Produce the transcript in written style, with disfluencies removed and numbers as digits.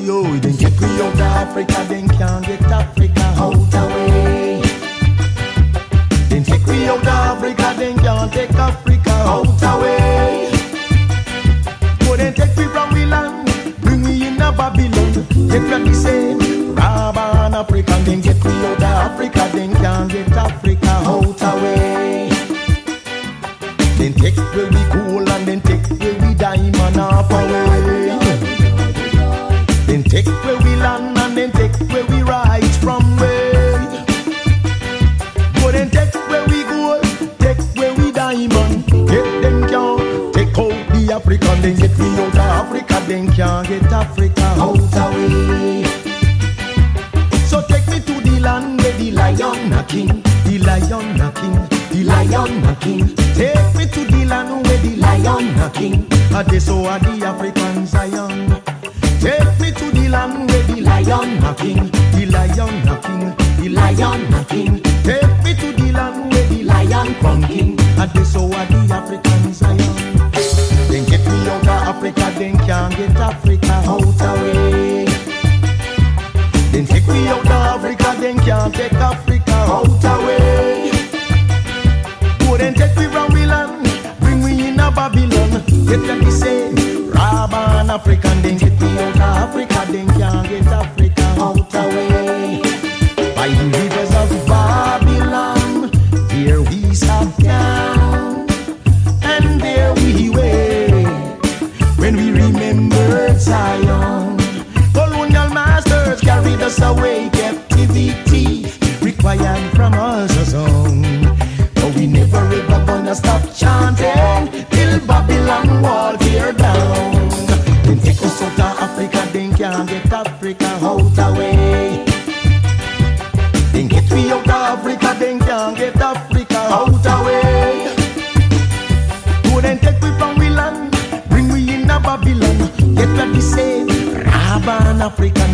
yo. Then get we out of Africa, then can't get Africa out away. Then take we out of Africa, then can't take Africa out away. Go then take we from we land, bring we in a Babylon. Get ready say, rob an African, then get we out of Africa, then can't get Africa out away. Then take where we cool and then take where we diamond off away. Then take where we land and then take where we rise from way. Go then take where we gold, take where we diamond. Get them can't take out the African, then get we out of Africa, then can't get Africa out away. So take me to the land where the lion a king, the lion a king, the lion a king. Take me to the land where the lion a king, and they so are the African Zion. Take me to the land where the lion a king, the lion a king, the lion a king. Take me to the land where the lion crown king, and they so are the African Zion. Then get me out of Africa, then can't get Africa out away. Then take me out of Africa, then can't take Africa out away. Go then take me from we land, bring me in a Babylon. Get ready say, rob an African, then get me out of Africa, then can't get Africa out away. By the rivers of Babylon, there we sat down, and there we wait, when we remembered Zion. Colonial masters carried us away, captivity required from us a song. But we never ever gonna stop chanting till Babylon wall tear down. Then take us out of Africa, then can't get Africa out away. Then get we out of Africa, then can't get Africa out away. Go then take we from we land, bring we in a Babylon. Get ready say, rob an African,